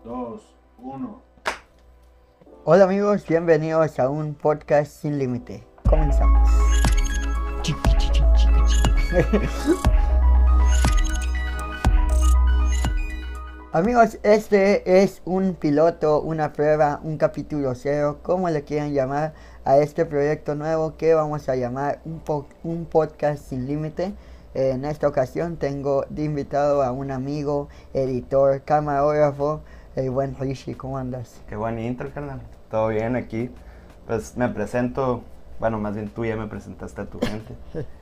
2, 1. Hola amigos, bienvenidos a un podcast sin límite. Comenzamos. Amigos, este es un piloto, una prueba, un capítulo cero, como le quieran llamar a este proyecto nuevo que vamos a llamar un podcast sin límite. En esta ocasión tengo de invitado a un amigo, editor, camarógrafo, el buen Rishi. ¿Cómo andas? Qué buen intro, carnal. Todo bien aquí. Pues me presento, bueno, más bien tú ya me presentaste a tu gente.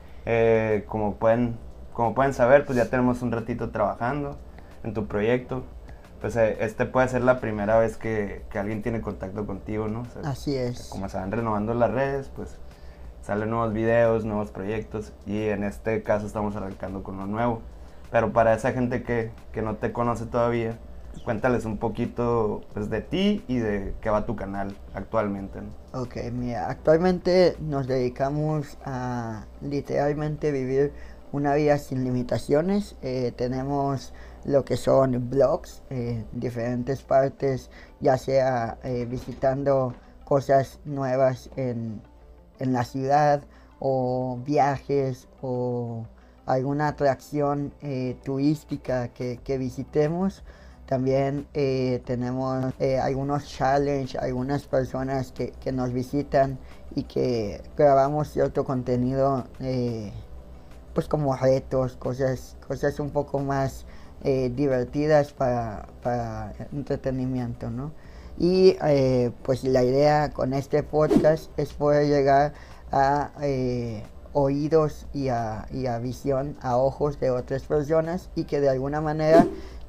Como pueden saber, pues ya tenemos un ratito trabajando en tu proyecto. Pues este puede ser la primera vez que alguien tiene contacto contigo, ¿no? O sea, Así es. como se van renovando las redes, pues salen nuevos videos, nuevos proyectos, y en este caso estamos arrancando con uno nuevo. Pero para esa gente que no te conoce todavía, cuéntales un poquito, pues, de ti y de qué va tu canal actualmente, ¿no? Ok, mira, actualmente nos dedicamos a literalmente vivir una vida sin limitaciones. Tenemos lo que son blogs, diferentes partes, ya sea visitando cosas nuevas en la ciudad, o viajes, o alguna atracción turística que visitemos. También tenemos algunos challenges, algunas personas que nos visitan y que grabamos cierto contenido, pues como retos, cosas un poco más divertidas para entretenimiento, ¿no? Y pues la idea con este podcast es poder llegar a oídos y a visión, a ojos de otras personas, y que de alguna manera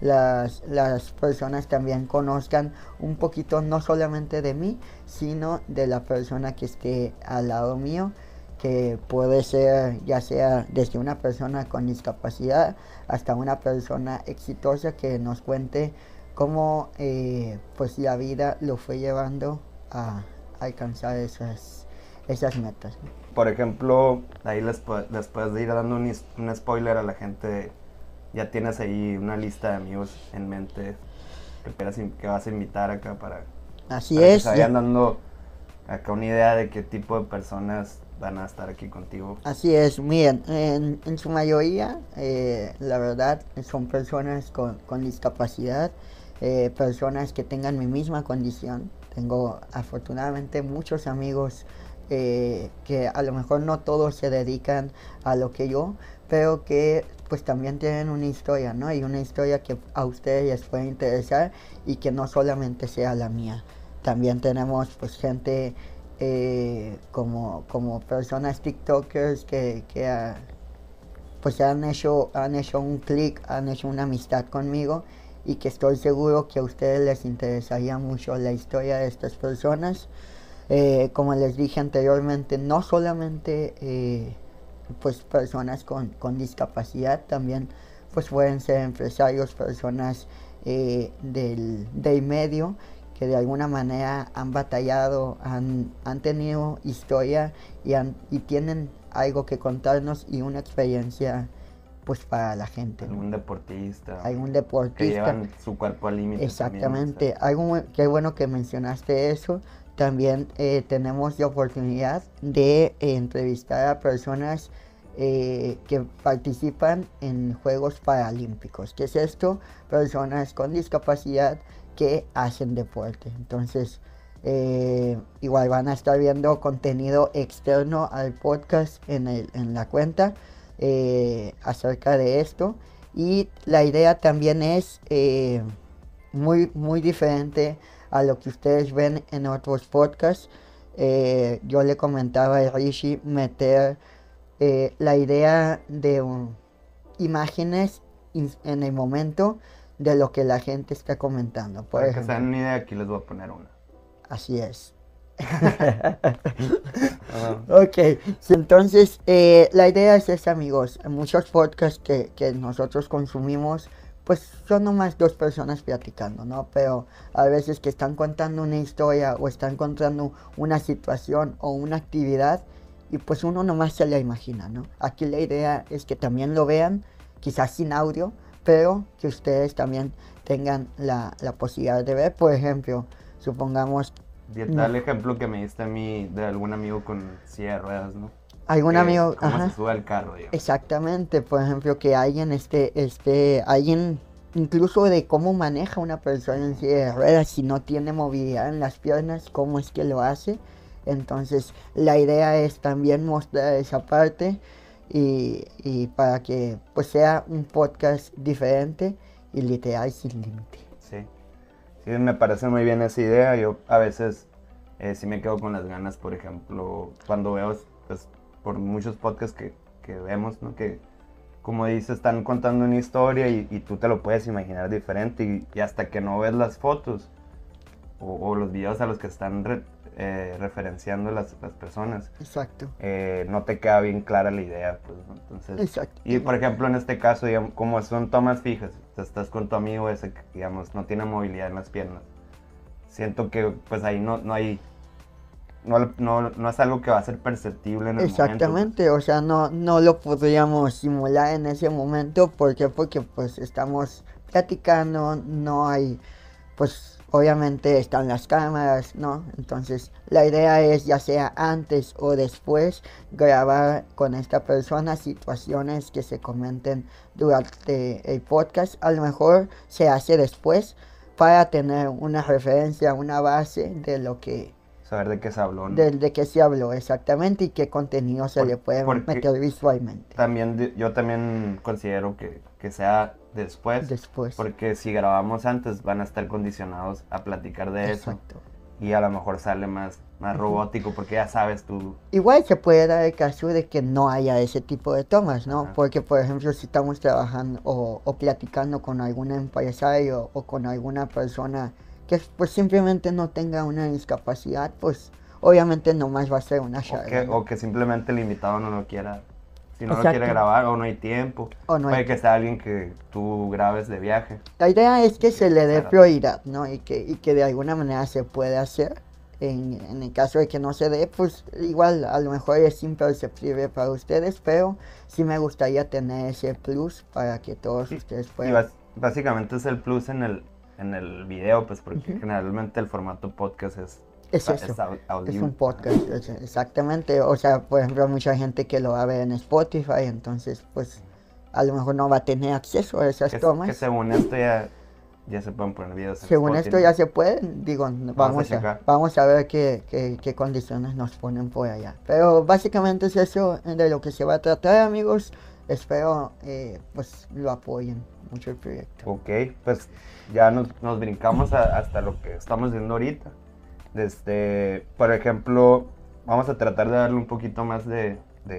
las personas también conozcan un poquito, no solamente de mí, sino de la persona que esté al lado mío, que puede ser ya sea desde una persona con discapacidad hasta una persona exitosa que nos cuente cómo pues la vida lo fue llevando a alcanzar esas metas, ¿no? Por ejemplo, ahí les puedes ir dando un spoiler a la gente. Ya tienes ahí una lista de amigos en mente que vas a invitar acá para Así que es. se vayan dando acá una idea de qué tipo de personas van a estar aquí contigo. Así es, miren, en su mayoría, la verdad, son personas con discapacidad, personas que tengan mi misma condición. Tengo afortunadamente muchos amigos que a lo mejor no todos se dedican a lo que yo, pero que pues también tienen una historia, ¿no? Y una historia que a ustedes les puede interesar y que no solamente sea la mía. También tenemos pues gente como personas TikTokers que pues han hecho un clic, han hecho una amistad conmigo, y que estoy seguro que a ustedes les interesaría mucho la historia de estas personas. Como les dije anteriormente, no solamente pues personas con discapacidad, también pues pueden ser empresarios, personas del medio, que de alguna manera han batallado, han tenido historia y tienen algo que contarnos y una experiencia pues para la gente, ¿no? Algún deportista. Algún Que deportista. llevan su cuerpo al límite. Exactamente. También, o sea. Qué bueno que mencionaste eso. También tenemos la oportunidad de entrevistar a personas que participan en Juegos Paralímpicos. ¿Qué es esto? Personas con discapacidad que hacen deporte. Entonces, igual van a estar viendo contenido externo al podcast en la cuenta acerca de esto. Y la idea también es muy diferente a lo que ustedes ven en otros podcasts. Yo le comentaba a Rishi meter la idea de imágenes en el momento de lo que la gente está comentando. Por Para ejemplo, que se den una idea, aquí les voy a poner una. así es. Ok, entonces la idea es esa, amigos. Muchos podcasts que nosotros consumimos pues son nomás dos personas platicando, ¿no? Pero a veces que están contando una historia o están contando una situación o una actividad, y pues uno nomás se la imagina, ¿no? Aquí la idea es que también lo vean, quizás sin audio, pero que ustedes también tengan la posibilidad de ver. Por ejemplo, supongamos Tal ejemplo que me diste a mí de algún amigo con silla de ruedas, ¿no? algún amigo, ¿Cómo ajá, se sube al carro, digamos? exactamente, por ejemplo, que alguien alguien incluso de cómo maneja una persona en silla de ruedas, si no tiene movilidad en las piernas, cómo es que lo hace. Entonces, la idea es también mostrar esa parte y para que pues sea un podcast diferente y literal sin límite. Sí. Sí, me parece muy bien esa idea. Yo a veces sí me quedo con las ganas, por ejemplo, cuando veo, pues, por muchos podcasts que vemos, ¿no? Que, como dices, están contando una historia y tú te lo puedes imaginar diferente y hasta que no ves las fotos o los videos a los que están referenciando las personas, Exacto. no te queda bien clara la idea, pues, ¿no? Entonces, Exacto. y por ejemplo en este caso, digamos, como son tomas fijas, estás con tu amigo ese que, digamos, no tiene movilidad en las piernas, siento que pues ahí no es algo que va a ser perceptible en el momento, pues. Exactamente, o sea, no lo podríamos simular en ese momento. ¿Por qué? Porque pues estamos platicando, no hay, pues obviamente están las cámaras, ¿no? Entonces la idea es, ya sea antes o después, grabar con esta persona situaciones que se comenten durante el podcast. A lo mejor se hace después para tener una referencia, una base de lo que Saber de qué se habló, ¿no? de qué se habló exactamente y qué contenido se le puede porque meter visualmente. yo también considero que sea después, Después. porque si grabamos antes van a estar condicionados a platicar de eso. Exacto. Y a lo mejor sale más robótico porque ya sabes tú. Igual se puede dar el caso de que no haya ese tipo de tomas, ¿no? Ajá. Porque, por ejemplo, si estamos trabajando o platicando con algún empresario o con alguna persona que pues simplemente no tenga una discapacidad, pues obviamente nomás va a ser una charla, ¿no? O que simplemente el invitado no lo quiera. Si no lo Exacto. quiere grabar o no hay tiempo. O no hay Puede que sea alguien que tú grabes de viaje. La idea es que se le dé Claro. prioridad, ¿no? Y que de alguna manera se puede hacer. En el caso de que no se dé, pues igual a lo mejor es imperceptible para ustedes, pero sí me gustaría tener ese plus para que todos ustedes Y puedan. básicamente es el plus en el video, pues porque Ujú. generalmente el formato podcast es eso, audio. es un podcast, exactamente. O sea, por ejemplo, hay mucha gente que lo va a ver en Spotify, entonces pues a lo mejor no va a tener acceso a esas tomas. Que según esto ya se pueden poner videos en Según Spotify, esto ¿no? ya se puede, digo, checar. vamos a ver qué condiciones nos ponen por allá. Pero básicamente es eso de lo que se va a tratar, amigos. Espero pues lo apoyen mucho el proyecto. Ok, pues ya nos brincamos hasta lo que estamos viendo ahorita. Por ejemplo, vamos a tratar de darle un poquito más de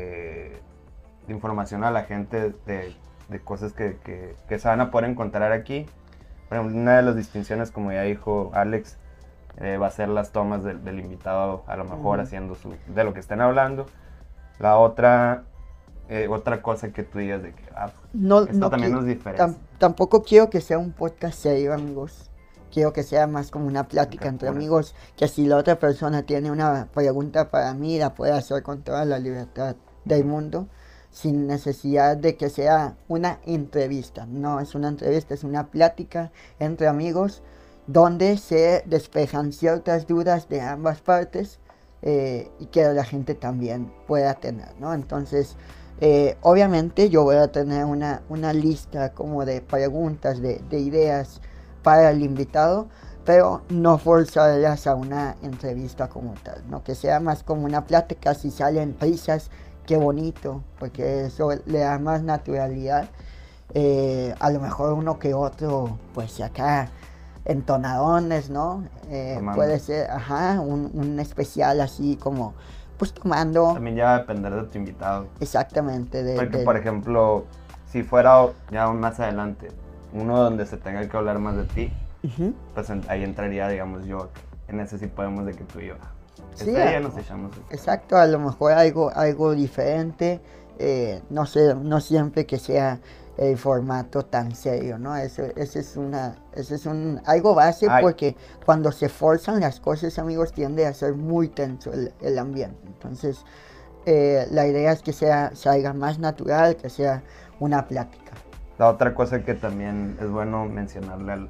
información a la gente de cosas que se van a poder encontrar aquí. Por ejemplo, una de las distinciones, como ya dijo Alex, va a ser las tomas del invitado, a lo mejor haciendo de lo que estén hablando. La otra cosa que tú digas de que esto también nos diferencia. Tampoco quiero que sea un podcast serio, amigos. Quiero que sea más como una plática entre amigos, que si la otra persona tiene una pregunta para mí, la puede hacer con toda la libertad del mundo, sin necesidad de que sea una entrevista. No es una entrevista, es una plática entre amigos, donde se despejan ciertas dudas de ambas partes y que la gente también pueda tener, ¿no? Entonces, obviamente yo voy a tener una lista como de preguntas, de ideas para el invitado, pero no forzarlas a una entrevista como tal, ¿no? Que sea más como una plática. Si salen risas, qué bonito, porque eso le da más naturalidad. A lo mejor uno que otro, pues acá entonadones, ¿no? Puede ser, un especial así como, pues tomando. También ya va a depender de tu invitado. Exactamente. Porque, por ejemplo, si fuera ya más adelante, uno donde se tenga que hablar más de ti, pues ahí entraría, digamos, yo, en ese sí podemos de que tú y yo. Sí, día nos echamos. Exacto, a lo mejor algo diferente, no sé, no siempre que sea el formato tan serio, ¿no? Ese es algo base. Porque cuando se forzan las cosas, amigos, tiende a ser muy tenso el ambiente. Entonces, la idea es que salga más natural, que sea una plática. La otra cosa que también es bueno mencionarle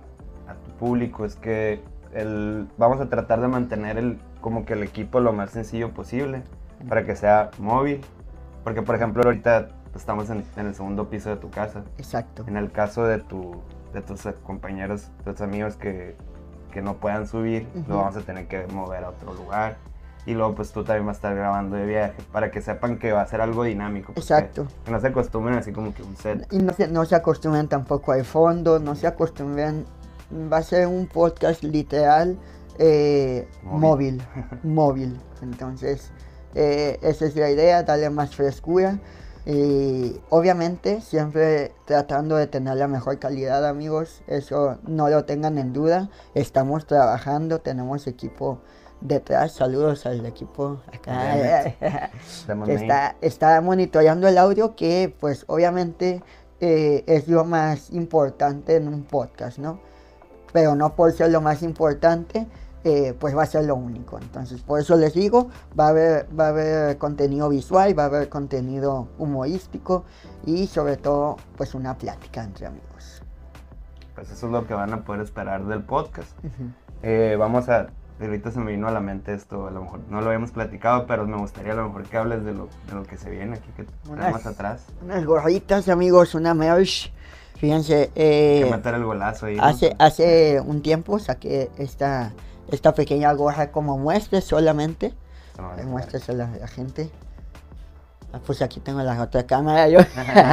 a tu público es que vamos a tratar de mantener como que el equipo lo más sencillo posible para que sea móvil. Porque, por ejemplo, ahorita estamos en el segundo piso de tu casa. Exacto. En el caso de tus compañeros, tus amigos que no puedan subir, lo vamos a tener que mover a otro lugar. Y luego pues tú también vas a estar grabando de viaje para que sepan que va a ser algo dinámico. Exacto. Que no se acostumbren así como que un set. Y no se acostumbren tampoco al fondo, no se acostumbren. Va a ser un podcast literal móvil. Entonces, esa es la idea, darle más frescura. Y obviamente siempre tratando de tener la mejor calidad, amigos. Eso no lo tengan en duda. Estamos trabajando, tenemos equipo detrás. Saludos al equipo acá que está monitoreando el audio, que pues obviamente es lo más importante en un podcast, ¿no? Pero no por ser lo más importante pues va a ser lo único. Entonces por eso les digo, va a haber contenido visual, va a haber contenido humorístico y sobre todo pues una plática entre amigos. Pues eso es lo que van a poder esperar del podcast. Ahorita se me vino a la mente esto, a lo mejor no lo habíamos platicado, pero me gustaría a lo mejor que hables de lo que se viene aquí, que tenemos atrás. Unas gorritas, amigos, una merch. Fíjense, hay que meter el golazo ahí. Hace un tiempo saqué esta pequeña gorra como muestra solamente. Muéstresela a la gente. Pues aquí tengo la otra cámara yo.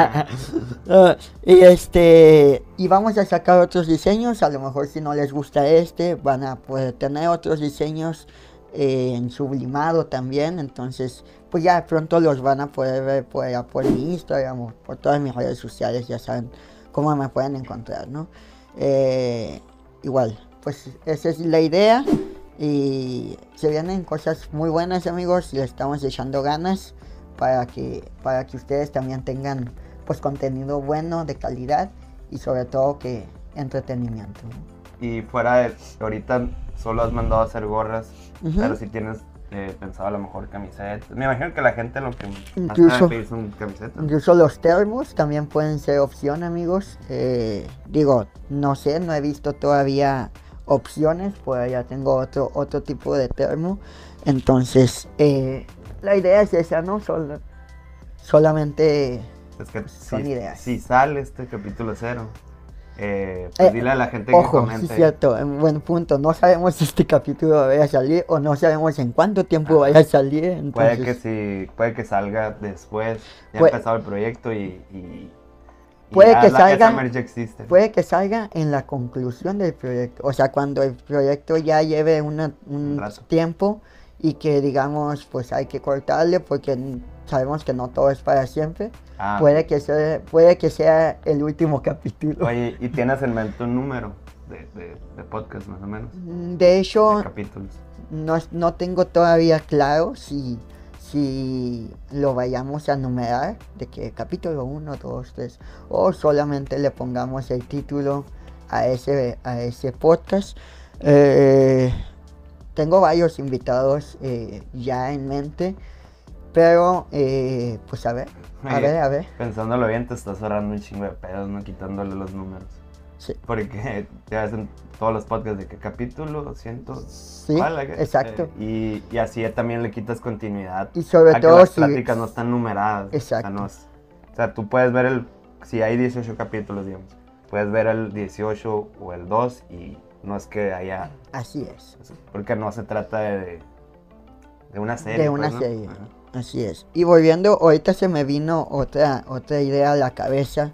Y vamos a sacar otros diseños. A lo mejor si no les gusta van a poder tener otros diseños en sublimado también. Entonces pues ya pronto los van a poder ver por mi Instagram o por todas mis redes sociales. Ya saben cómo me pueden encontrar, ¿no? Igual, pues esa es la idea. Y se vienen cosas muy buenas, amigos. Le estamos echando ganas para que ustedes también tengan pues contenido bueno, de calidad y sobre todo que entretenimiento, ¿no? Y ahorita solo has mandado a hacer gorras, pero si tienes pensado a lo mejor camisetas. Me imagino que la gente lo que más sabe es un camiseta. Incluso los termos también pueden ser opción, amigos. Digo, no sé, no he visto todavía opciones, por allá tengo otro tipo de termo. Entonces, la idea es esa, ¿no? Solamente es que son ideas. Si sale este capítulo 0, pues dile a la gente que comente. Sí, cierto, buen punto. No sabemos si este capítulo vaya a salir o no sabemos en cuánto tiempo vaya a salir. Entonces, puede que salga después, ya ha empezado el proyecto puede que salga, esa ya existe. Puede que salga en la conclusión del proyecto, o sea, cuando el proyecto ya lleve un tiempo y que digamos, pues hay que cortarle porque sabemos que no todo es para siempre. Puede que sea el último capítulo. Oye, ¿y tienes en mente un número de podcast más o menos? De hecho, de capítulos. No tengo todavía claro si lo vayamos a numerar, de que capítulo 1, 2, 3, o solamente le pongamos el título a ese podcast. Tengo varios invitados ya en mente, pero pues a ver. Pensándolo bien, te estás ahorrando un chingo de pedos, ¿no? Quitándole los números. Sí. Porque te hacen todos los podcasts de qué capítulo, 100. Sí, exacto. Y así también le quitas continuidad. Y sobre a todo que las pláticas no están numeradas. Exacto. O sea, tú puedes ver si hay 18 capítulos, digamos, puedes ver el 18 o el 2 y no es que haya... Así es. Porque no se trata de una serie. De una serie. Ajá. Así es. Y volviendo, ahorita se me vino otra idea a la cabeza,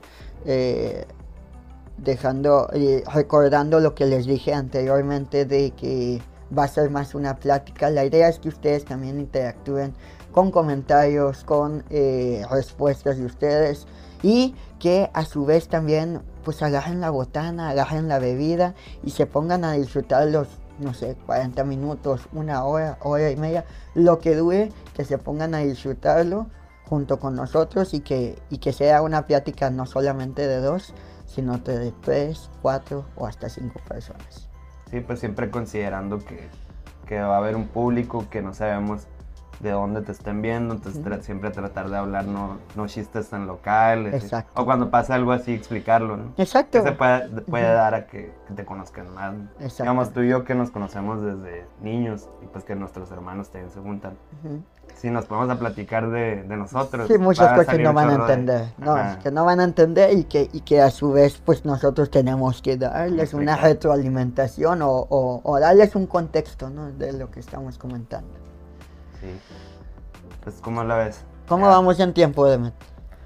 recordando lo que les dije anteriormente de que va a ser más una plática. La idea es que ustedes también interactúen con comentarios, con respuestas de ustedes y que a su vez también pues agarren la botana, agarren la bebida y se pongan a disfrutar los, no sé, 40 minutos, una hora, hora y media, lo que dure, que se pongan a disfrutarlo junto con nosotros y que sea una plática no solamente de 2, sino de 3, 4 o hasta 5 personas. Sí, pues siempre considerando que va a haber un público que no sabemos de dónde te estén viendo, entonces siempre tratar de hablar no chistes tan locales. Exacto. O cuando pasa algo así, explicarlo, ¿no? Exacto. Que se puede dar a que te conozcan más, ¿no? Exacto. Digamos, tú y yo que nos conocemos desde niños y pues que nuestros hermanos también se juntan. Si nos ponemos a platicar de nosotros, sí, muchas cosas salir no un van a chorro entender, que no van a entender y que a su vez pues nosotros tenemos que darles una retroalimentación o darles un contexto, ¿no? De lo que estamos comentando. Sí. Pues, ¿cómo la ves? ¿Cómo vamos en tiempo, Demet?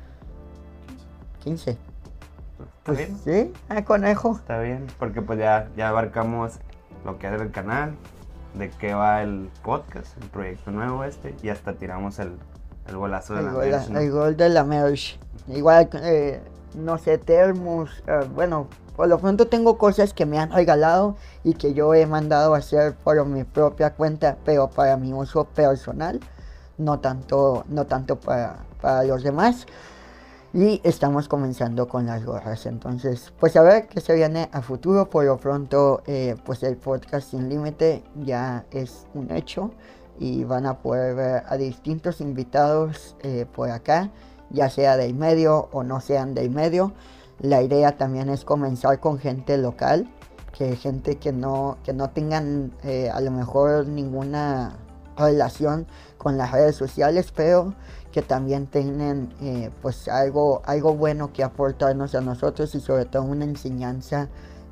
15. Pues, ¿Está bien? Sí, conejo. Está bien, porque pues ya abarcamos lo que es el canal, de qué va el podcast, el proyecto nuevo y hasta tiramos el golazo de la merch, ¿no? El gol de la merch. Igual, no sé, termos, bueno, por lo pronto tengo cosas que me han regalado y que yo he mandado a hacer por mi propia cuenta, pero para mi uso personal, no tanto para los demás. Y estamos comenzando con las gorras, entonces pues a ver qué se viene a futuro. Por lo pronto pues el podcast Sin Límite ya es un hecho y van a poder ver a distintos invitados por acá, ya sea del medio o no sean del medio. La idea también es comenzar con gente local, gente que no tengan a lo mejor ninguna relación con las redes sociales, pero que también tienen pues algo bueno que aportarnos a nosotros y sobre todo una enseñanza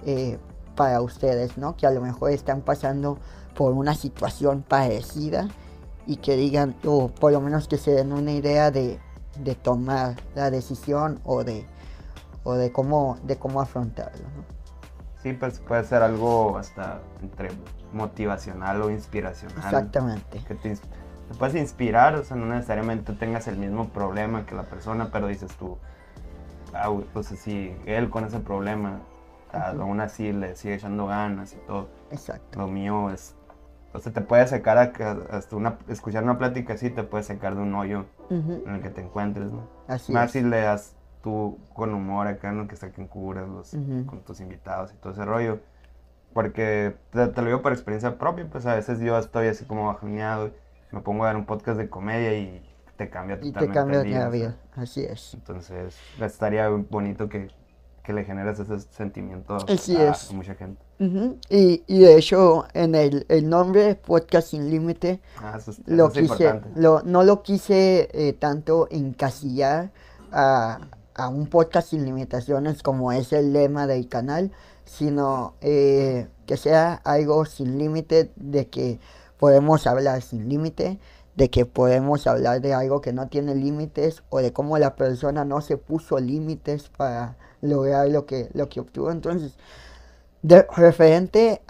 para ustedes, ¿no? Que a lo mejor están pasando por una situación parecida y que digan, o por lo menos que se den una idea de tomar la decisión o de cómo afrontarlo, ¿no? Sí, pues puede ser algo hasta entre motivacional o inspiracional. Exactamente. Que te puedes inspirar, o sea, no necesariamente tengas el mismo problema que la persona, pero dices tú, pues si él con ese problema, aún así le sigue echando ganas y todo. Exacto. Lo mío es, o sea, te puede sacar hasta escuchar una plática así, te puede sacar de un hoyo en el que te encuentres, ¿no? Así más es. si le das tú con humor acá, ¿no? Que saquen curas con tus invitados y todo ese rollo. Porque te lo digo por experiencia propia, pues a veces yo estoy así como bajoneado, me pongo a ver un podcast de comedia y te cambia totalmente el día. La vida, así es. Entonces, estaría bonito que le generes ese sentimiento a mucha gente. Y de hecho, en el nombre Podcast Sin Límite, no lo quise tanto encasillar a un podcast sin limitaciones como es el lema del canal, sino que sea algo sin límite, de que podemos hablar sin límite, de que podemos hablar de algo que no tiene límites o de cómo la persona no se puso límites para lograr lo que obtuvo. Entonces, referente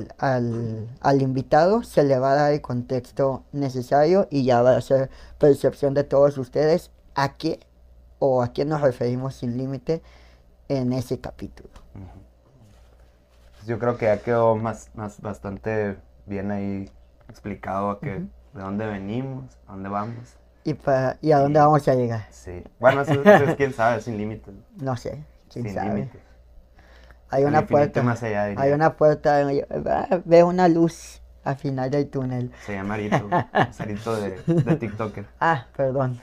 al invitado, se le va a dar el contexto necesario y ya va a ser percepción de todos ustedes a qué nos referimos sin límite en ese capítulo. Yo creo que ya quedó bastante bien ahí explicado de dónde venimos, a dónde vamos. Y a dónde vamos a llegar. Sí. Bueno, eso es quién sabe, sin límites. No sé, quién sin sabe. Límites. Hay una puerta. Más allá, hay una puerta. Veo una luz al final del túnel. Se llama Arito. Sarito de TikToker. Perdón.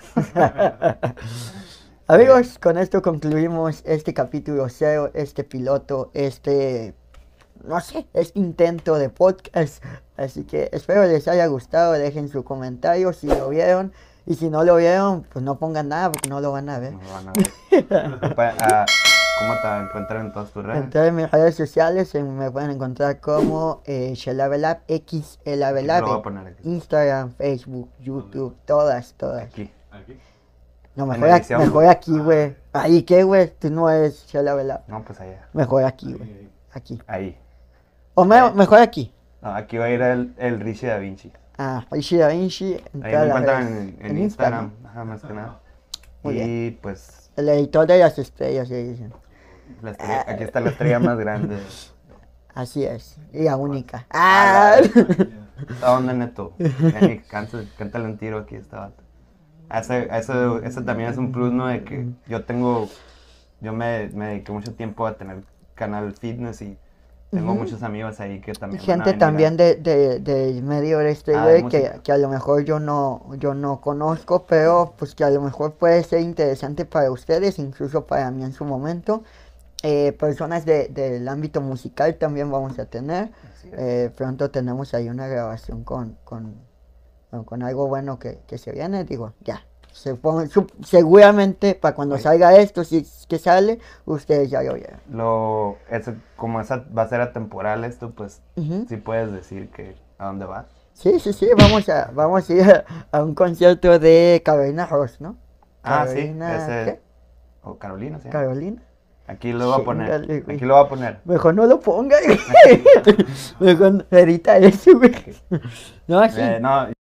Amigos, con esto concluimos este capítulo 0, este piloto, no sé, este intento de podcast. Así que espero les haya gustado, dejen su comentario si lo vieron. Y si no lo vieron, pues no pongan nada porque no lo van a ver. No lo van a ver. ¿Cómo te encuentran en todas tus redes? En mis redes sociales me pueden encontrar como Xelavelab, Xelavelab, Instagram, Facebook, YouTube, todas. Aquí. No, mejor aquí, güey. ¿Ahí qué, güey? Tú no eres Xelavelab. No, pues allá. Mejor aquí, güey. Aquí. Ahí. O mejor aquí. No, aquí va a ir el Richie Da Vinci. Richie Da Vinci. Ahí me encuentran en Instagram, más que nada. Muy y bien. Pues... El editor de las estrellas, se dicen. Aquí está la estrella más grande. Así es, y la única. ¿A dónde, Neto? Cántale un tiro aquí, esta bata. Eso también es un plus, ¿no? De que yo me dediqué mucho tiempo a tener canal fitness y Tengo Ujú. muchos amigos ahí que también van a Gente venir también del medio de este, a ver güey, música. que a lo mejor yo no conozco, pero pues que a lo mejor puede ser interesante para ustedes, incluso para mí en su momento. Personas del ámbito musical también vamos a tener. Así es. Pronto tenemos ahí una grabación con algo bueno que se viene, digo, ya. Seguramente para cuando Oye, salga esto, si es que sale, ustedes ya lo vieron. como esa va a ser atemporal esto, pues Ujú. sí puedes decir que a dónde vas. Sí, sí, sí, vamos a ir a un concierto de Carolina Ross, ¿no? Ah, sí, Carolina, ese, ¿qué? o Carolina, ¿sí? Carolina. Aquí lo voy a poner, Chingale, güey. aquí lo voy a poner. Mejor no lo ponga, güey. Aquí. Mejor edita eso, güey. Ok. No, sí. No,